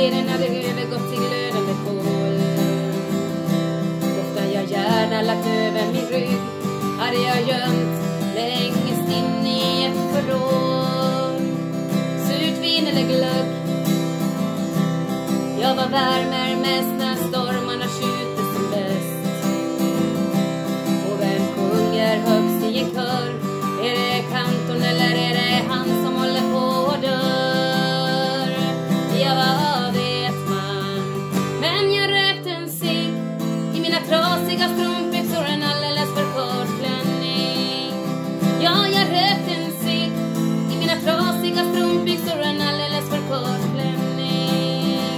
Leden hade övergått till glödande kol. Ofta jag gärna lagt över min rygg hade jag gömt längst in i ett förråd. Surt vin eller glögg, jag var värmer mest när stormarna skjuter som bäst. Och vem sjunger högst i en kör? Är det kantorn eller är det han som håller på och dör? Ja, vad vet man? Men jag rökte en cigg i mina trasiga strumpbyxor och en alldeles för kort klänning. Ja, jag rökte en cigg i mina trasiga strumpbyxor och en alldeles för kort klänning.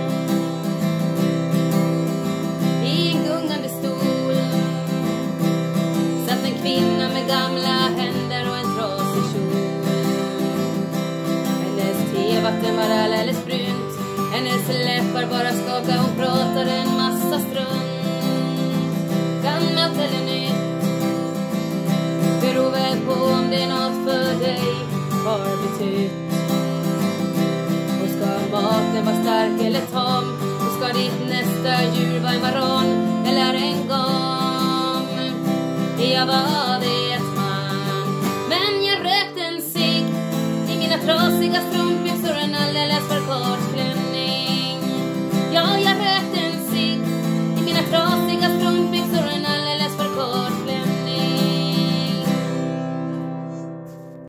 I en gungande stol satt en kvinna med gamla händer och en trasig kjol. Hennes tevatten var alldeles brunt, hennes läppar bara skakade, hon pratade en massa strunt. Gammalt eller nytt, beror väl på om det är något för dig har betytt. Och ska maten vara stark eller tam, och ska ditt nästa djur vara en varan eller en gam? Ja, vad vet man? Men jag rökte en cigg i mina trasiga strumpor